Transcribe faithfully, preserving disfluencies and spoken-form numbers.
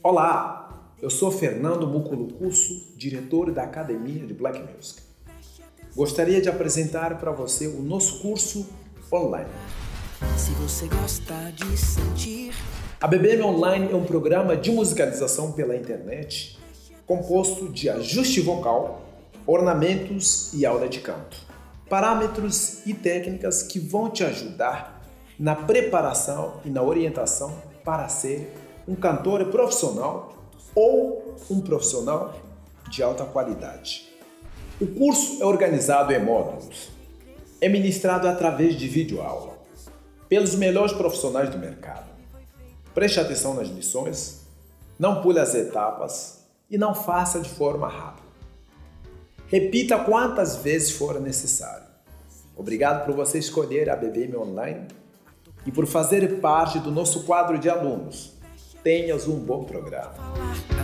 Olá, eu sou Fernando Muculucusso, diretor da Academia de Black Music. Gostaria de apresentar para você o nosso curso online. Se você gosta de sentir... A B B M Online é um programa de musicalização pela internet composto de ajuste vocal, ornamentos e aula de canto. Parâmetros e técnicas que vão te ajudar na preparação e na orientação para ser um cantor profissional ou um profissional de alta qualidade. O curso é organizado em módulos. É ministrado através de videoaula pelos melhores profissionais do mercado. Preste atenção nas lições, não pule as etapas e não faça de forma rápida. Repita quantas vezes for necessário. Obrigado por você escolher a B B M Online e por fazer parte do nosso quadro de alunos. Tenhas um bom programa.